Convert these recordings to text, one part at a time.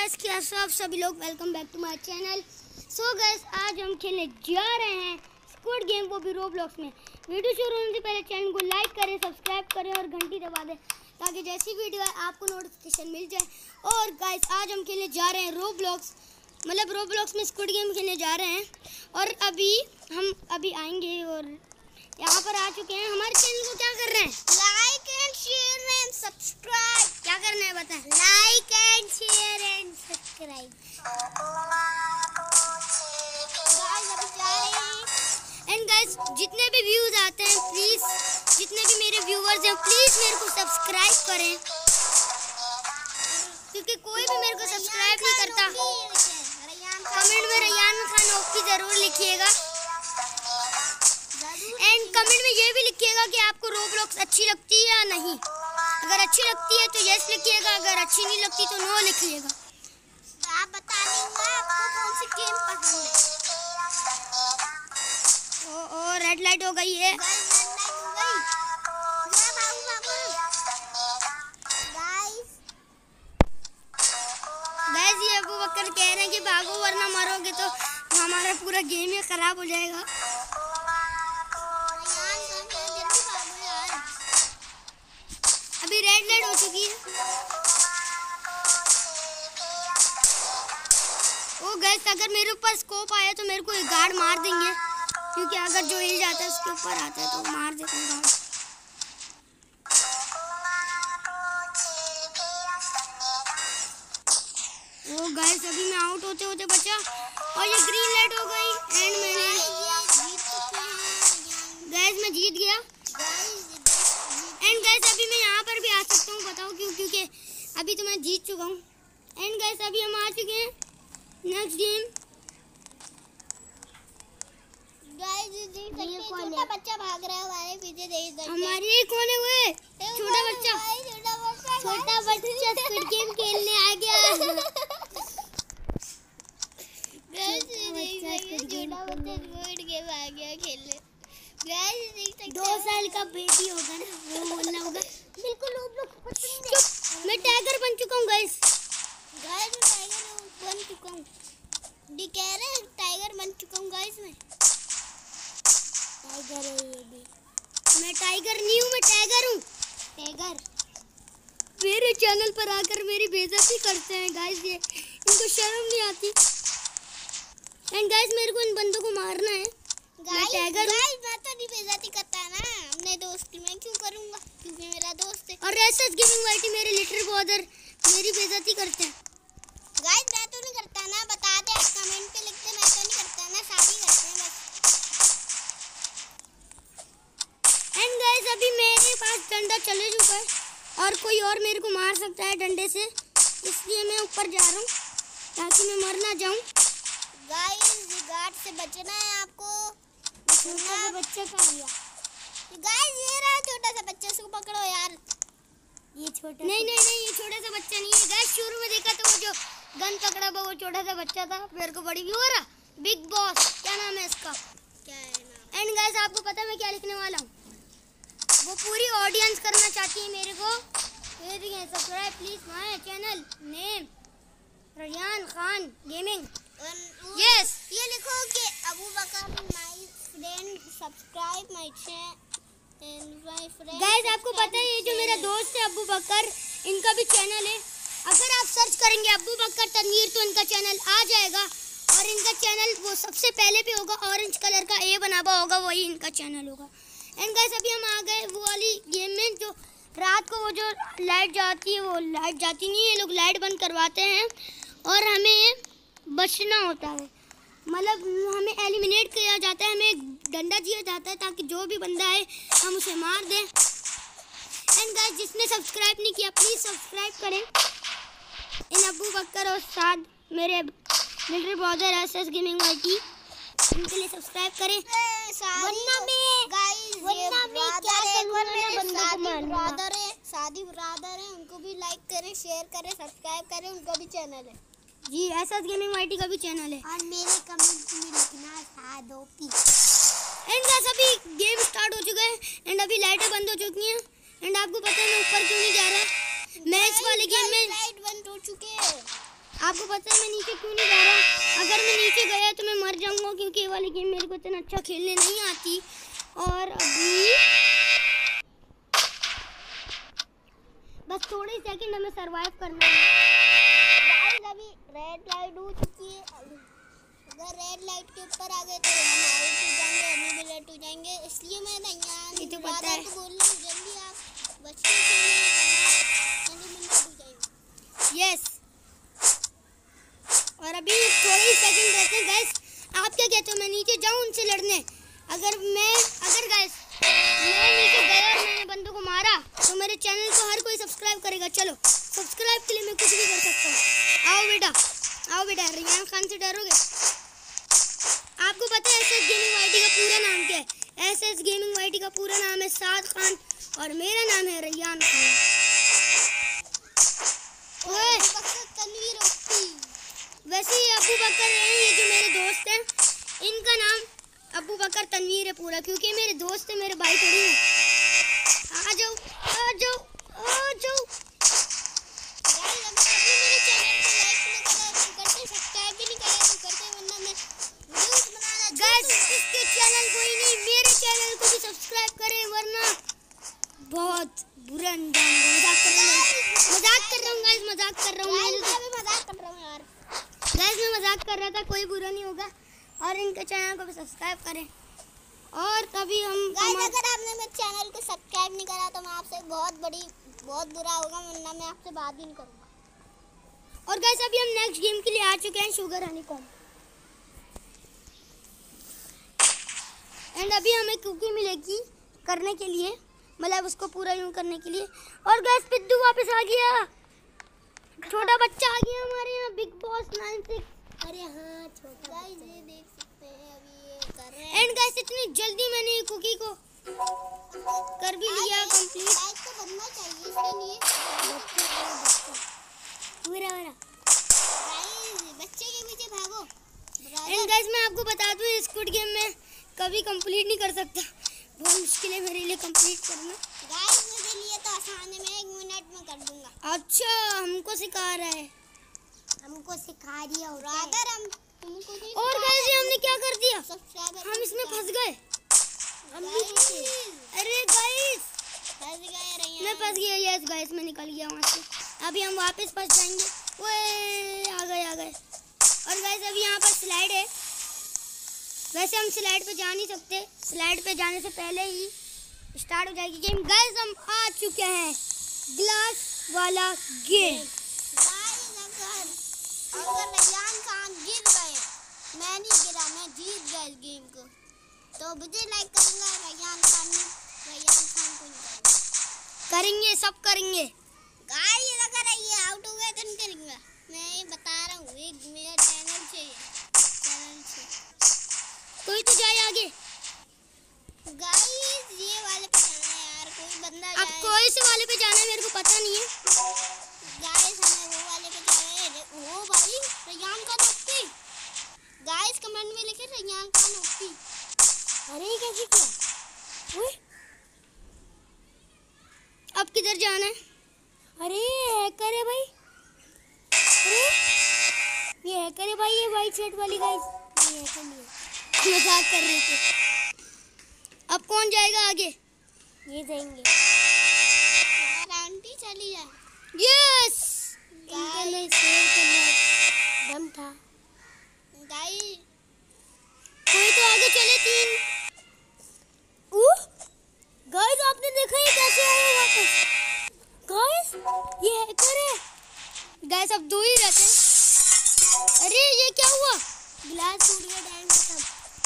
Guys, क्या सब सभी लोग welcome back to my channel. So guys, आज हम खेलने जा रहे हैं स्क्विड गेम, वो भी रोब्लॉक्स में। वीडियो शुरू होने से पहले चैनल को लाइक करें, सब्सक्राइब करें और घंटी दबा दें ताकि जैसी वीडियो है आपको नोटिफिकेशन मिल जाए। और गाइस, आज हम खेलने जा रहे हैं रोब्लॉक्स, मतलब रोब्लॉक्स में स्क्विड गेम खेलने जा रहे हैं। और हम अभी आएंगे और यहाँ पर आ चुके हैं। हमारे चैनल को क्या कर रहे हैं? Like and share and subscribe. क्या करना है बताएं? Like and share and subscribe. And guys, जितने भी व्यूज आते हैं प्लीज, जितने भी मेरे व्यूवर्स हैं प्लीज मेरे को सब्सक्राइब करें, क्योंकि कोई भी मेरे को सब्सक्राइब नहीं करता। कमेंट में रैयान खान ओपी जरूर लिखिएगा एंड कमेंट में ये भी लिखिएगा कि आपको रोब्लॉक्स अच्छी लगती है या नहीं। अगर अच्छी लगती है तो यस लिखिएगा, अगर अच्छी नहीं लगती तो नो लिखिएगा। आप बता देंगे आपको कौन सी गेम पसंद है। ओ रेड लाइट हो गई है। गाइस, ये अबू बकर कह रहे हैं कि भागो वरना मरोगे तो हमारा पूरा गेम ही खराब हो जाएगा। अभी रेड लाइट हो चुकी है। ओ गाइस, अगर मेरे ऊपर स्कोप आया तो मेरे को एक गार्ड मार देंगे, क्योंकि अगर जो हिल जाता है उसके ऊपर आता है तो मार देता हूँ गार्ड। ओ गाइस, अभी मैं आउट होते होते बचा और ये ग्रीन लाइट हो गई एंड मैं जीत गया। एंड गाइस, अभी मैं यहाँ पर भी आ सकता हूँ, बताओ क्यों? क्योंकि अभी तो मैं जीत चुका हूँ। एंड गाइस, अभी हम आ चुके हैं नेक्स्ट गेम। छोटा बच्चा भाग रहा है हमारे पीछे। हमारे कौन है वो? छोटा बच्चा स्क्विड गेम खेलने आ गया। खेलने 2 साल का बेबी होगा ना, वो बोलना होगा। बिल्कुल मैं टाइगर बन चुका हूँ गाइस। बन चुका हूँ। टाइगर बन चुका हूँ गाइस। मैं टाइगर है ये भी। मैं टाइगर नहीं हूँ, मैं टाइगर हूँ। टाइगर मेरे चैनल पर आकर मेरी बेइज्जती करते हैं गाइस, ये इनको शर्म नहीं आती। एंड गाइस, मेरे को इन बंदों को मारना है। मैं टाइगर हूँ। मैं तो नहीं बेइज्जती करता ना अपने दोस्त की, मैं क्यों करूँगा? क्योंकि मेरा दोस्त है। और एसएस गेमिंग वाइटी मेरे लिटिल ब्रदर मेरी बेइज्जती करते हैं। गाइस, मैं तो नहीं करता ना, बता दे कमेंट पे लिखते। मैं तो नहीं करता ना, शादी करते हैं बस। एंड गाइस, अभी मेरे पास डंडा चले चुका है और कोई और मेरे को मार सकता है डंडे से, इसलिए मैं ऊपर जा रहा हूँ ताकि मैं मर ना जाऊँ। गाइस, गार्ड से बचना है आपको। छोटा सा बच्चा का लिया। गाइस, ये रहा छोटा सा बच्चा, इसको पकड़ो यार। ये छोटा नहीं, ये छोटा सा बच्चा नहीं है गाइस। शुरू में देखा तो वो जो गन पकड़ा वो छोटा सा बच्चा था। मेरे को बड़ी व्यू हो रहा बिग बॉस, क्या नाम है इसका? क्या है नाम? एंड गाइस, आपको पता है मैं क्या लिखने वाला हूँ? वो पूरी ऑडियंस करना चाहती है मेरे को। Subscribe please my channel name Rayyan Khan gaming. Yes, ये लिखो कि Abu Bakar my friend subscribe my channel. Guys, आपको पता है ये जो मेरा दोस्त है अबू बकर, इनका भी चैनल है। अगर आप सर्च करेंगे अबू बकर तनवीर तो इनका चैनल आ जाएगा और इनका चैनल वो सबसे पहले पे होगा, ऑरेंज कलर का ए बना हुआ होगा, वही इनका चैनल होगा। एंड गाइस, अभी हम आ गए वो वाली गेम में जो रात को वो जो लाइट जाती है, वो लाइट जाती नहीं है, लोग लाइट बंद करवाते हैं और हमें बचना होता है, मतलब हमें एलिमिनेट किया जाता है, हमें डंडा दिया जाता है ताकि जो भी बंदा है हम उसे मार दें। एंड गाइस, जिसने सब्सक्राइब नहीं किया प्लीज़ सब्सक्राइब करें। इन अबू बकर और साथ मेरे little brother SS gaming YT, इनके लिए सब्सक्राइब करें। शादी ब्रदर है, उनको भी लाइक करें, शेयर करें, सब्सक्राइब करें, उनका भी चैनल है जी। एसएस गेमिंग वाइटी का भी चैनल है और मेरे कमेंट में लिखना सादोपी। एंड गाइस, अभी गेम स्टार्ट हो चुका है एंड अभी लाइटें बंद हो चुकी हैं। एंड आपको पता है मैं ऊपर क्यों नहीं जा रहा? मैं इस वाले गेम में लाइट बंद हो चुके हैं। आपको पता है मैं नीचे क्यों नहीं जा रहा? अगर मैं नीचे गया तो मैं मर जाऊंगा, क्योंकि ये वाली गेम मेरे को इतना अच्छा खेलने नहीं आती। और अभी बस थोड़े ही सेकंड हमें सरवाइव करना है। गाइस अभी रेड लाइट हो चुकी है। अगर रेड लाइट के ऊपर आ गए तो हम आउट हो जाएंगे, हम भी लेट हो जाएंगे। इसलिए मैं रैयान ये तो पता है। बोल रहा हूँ जल्दी आप बच्चे खेलें, मिनट हो जाएंगे। यस, और अभी थोड़े ही सेकंड रहते हैं। गाइस आप क्या कहते हो, मैं नीचे जाऊं उनसे लड़ने? अगर गाइस मैं नीचे गया और मैंने बंदों को मारा तो मेरे चैनल को हर कोई सब्सक्राइब करेगा। चलो सब्सक्राइब के लिए मैं कुछ भी कर सकता हूँ। आओ बेटा, रैयान खान से डरोगे? आपको पता है एसएस गेमिंग वाईटी का पूरा नाम क्या है? एसएस गेमिंग वाईटी का पूरा नाम है साद खान और मेरा नाम है रैयान खान। ओए तनवीर ओपी। वैसे ये अबू बकर हैं, ये जो मेरे दोस्त हैं, इनका नाम अबू बकर तनवीर है पूरा, क्योंकि मेरे दोस्त है, मेरे भाई थोड़ी हैं। आ जाओ। मेरे चैनल को लाइक नहीं करा तो करते, सब्सक्राइब भी नहीं करा तो करते, वरना मैं वीडियोस बनाना गाइस इसके चैनल को ही नहीं, मेरे चैनल को भी सब्सक्राइब करें, वरना बहुत बुरा अंजाम होगा। मजाक कर रहा हूँ गाइस, मजाक कर रहा हूँ मैं भी मजाक कर रहा हूँ यार। गाइस मैं मजाक कर रहा था, कोई बुरा नहीं होगा। और इनके चैनल को भी सब्सक्राइब करें। और तभी गाइस अगर आपने मेरे चैनल को सब्सक्राइब नहीं करा तो मैं आपसे बहुत बुरा होगा, वरना मैं आपसे बात भी नहीं करूँगा। और गाइस अभी हम नेक्स्ट गेम के लिए आ चुके हैं, शुगर हनीकॉम। एंड अभी हमें कुकी मिलेगी करने के लिए, मतलब उसको पूरा यूं करने के लिए। और गाइस पिद्दू वापस आ गया, छोटा बच्चा आ गया हमारे यहाँ, बिग बॉस 96। अरे हाँ छोटा गाइस ये देख सकते हैं अभी ये कर रहे हैं। एंड गाइस इतनी जल्दी मैंने ये कुकी को कर भी लिया कंप्लीट। लाइक तो बनना चाहिए इसके लिए। पूरा गाइस बच्चे के पीछे भागो। एंड गाइस मैं आपको बता दूं, इस स्क्विड गेम में कभी कंप्लीट नहीं कर सकता, बहुत मुश्किल है मेरे लिए कंप्लीट करना। गाइस मेरे लिए तो आसान है, मैं 1 मिनट में कर दूंगा। अच्छा हमको सिखा रहा है, हमको सिखा दिया होता है। अगर हम तुमको नहीं और गाइस ये हमने क्या कर दिया, सब्सक्राइबर हम इसमें फंस गए। अरे गाइस फंस गए रही मैं फंस गया। यस गाइस मैं निकल गया वहाँ से, अभी हम वापस फंस जाएंगे। ओए आ गए। और गाइस अभी यहाँ पर स्लाइड है, वैसे हम स्लाइड पे जा नहीं सकते, स्लाइड पे जाने से पहले ही स्टार्ट हो जाएगी गेम। गाइस हम आ चुके हैं ग्लास वाला गेम। अगर रैयान खान गिर गए, मैं नहीं गिरा, मैं जीत गया इस गेम को, तो मुझे लाइक करूंगा। रैयान खान को नहीं करेंगे, सब करेंगे। गाइस अगर ये आउट हो गए तो नहीं करेंगे, मैं ये बता रहा हूँ। एक मेरा चैनल से कोई तो जाए आगे। गाइस ये वाले पे जाना है यार, कोई बंदा अब जाए। कोई से वाले पे जाना है मेरे को पता नहीं है। गाइस हमें वो वाले पे जाना है। ओ भाई Rayyan Khan OP. Guys comment में लिखे रैयान खान ओपी। अरे ये कैसे किया? ओए अब किधर जाना है? अरे हैकर है भाई, अरे ये हैकर है भाई, ये वाइट शर्ट वाली। गाइस ये हैकर नहीं है, मजाक कर रहे थे। अब कौन जाएगा आगे? ये जाएंगे यार आंटी चली जाए। यस इंटरनेट शेयर करना दम था। गाइस कोई तो आगे चले। 3 गाइस आपने देखा ये कैसे आया वापस? गाइस ये हैकर है। गाइस अब 2 ही रहते हैं। अरे ये क्या हुआ? ग्लास टूट गया, टाइम खत्म।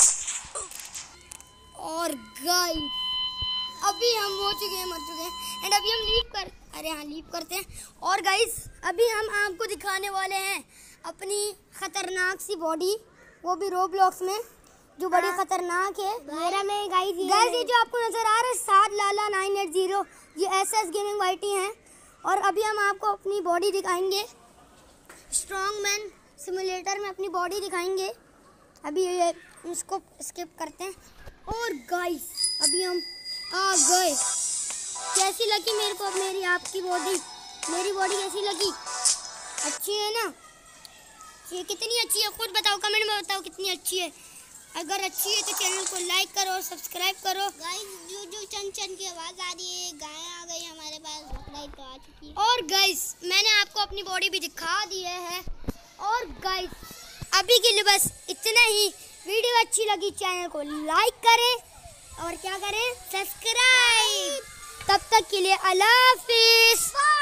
और गाइस अभी हम हो चुके हैं, मर चुके हैं। एंड अभी हम लीव करते हैं। और गाइस अभी हम आपको दिखाने वाले हैं अपनी खतरनाक सी बॉडी, वो भी रोब्लॉक्स में, जो बड़ी खतरनाक है। मेरा में गाइस ये जो आपको नजर आ रहा है साद लाला 980, ये एसएस गेमिंग वाईटी हैं। और अभी हम आपको अपनी बॉडी दिखाएंगे, स्ट्रॉन्ग मैन सिमुलेटर में अपनी बॉडी दिखाएंगे। अभी ये इसको स्किप करते हैं। और गाइस अभी हम आ गए। कैसी लगी मेरे को मेरी आपकी बॉडी? मेरी बॉडी कैसी लगी? अच्छी है ना? ये कितनी अच्छी है खुद बताओ, कमेंट में बताओ कितनी अच्छी है। अगर अच्छी है तो चैनल को लाइक करो और सब्सक्राइब करो। गाइस जो चन चन की आवाज़ आ रही है, गाय आ गई हमारे पास, लाइट तो आ चुकी है। और गाइस मैंने आपको अपनी बॉडी भी दिखा दी है। और गाइस अभी के लिए बस इतना ही। वीडियो अच्छी लगी चैनल को लाइक करें और क्या करें, सब्सक्राइब। तब तक के लिए अल्लाह हाफिज़।